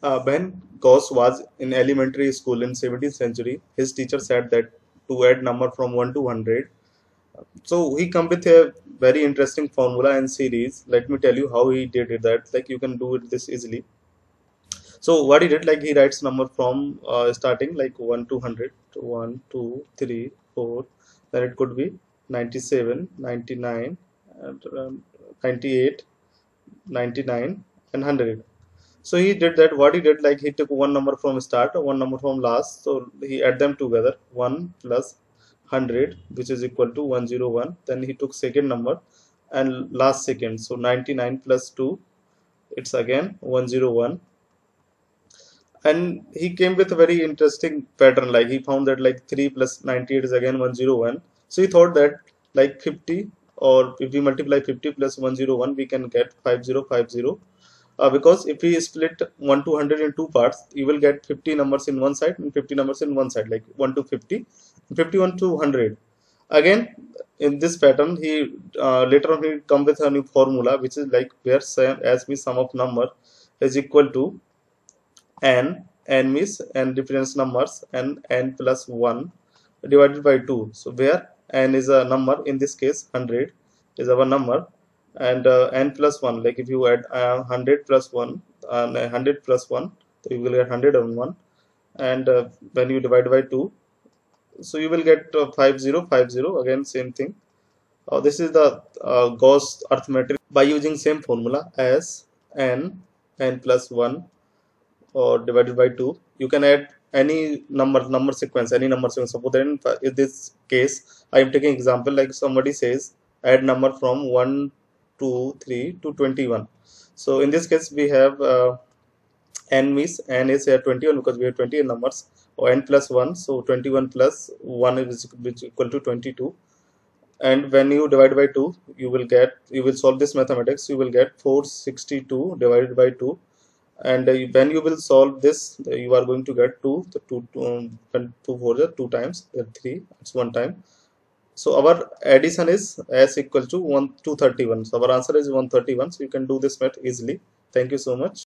When Gauss was in elementary school in 17th century, his teacher said that to add number from 1 to 100. So he come with a very interesting formula and series. Let me tell you how he did it. That like you can do it this easily. So what he did, like he writes number from starting like 1 to 100, 1, 2, 3, 4. Then it could be 97, 99, and 98, 99, and 100. So he did that. What he did, like he took one number from start, one number from last. So he add them together. 1 plus 100, which is equal to 101. Then he took second number and last second. So 99 plus 2, it's again 101. And he came with a very interesting pattern. Like he found that like 3 plus 98 is again 101. So he thought that like 50, or if we multiply 50 plus 101, we can get 5050. Because if we split 1 to 100 in two parts, you will get 50 numbers in one side and 50 numbers in one side, like 1 to 50, 51 to 100. Again, in this pattern, he later on he come with a new formula, which is like where sum of number is equal to n means n difference numbers, and n plus 1 divided by 2. So where n is a number, in this case 100 is our number, and n plus 1, like if you add 100 plus 1 and 100 plus 1, so you will get 101. And when you divide by 2, so you will get 5050, again same thing. This is the Gauss arithmetic by using same formula as n plus 1 or divided by 2. You can add any number sequence, any number sequence. Suppose in this case I am taking example, like somebody says add number from 1 2 3 to 21. So in this case we have n means n is here 21, because we have 20 numbers, or n plus 1, so 21 plus 1 is equal to 22. And when you divide by 2, you will solve this mathematics, you will get 462 divided by 2. And when you will solve this, you are going to get 2, the 2 for the 2 times 3, it's 1 time. So our addition is s equal to 231. So our answer is 131. So you can do this math easily. Thank you so much.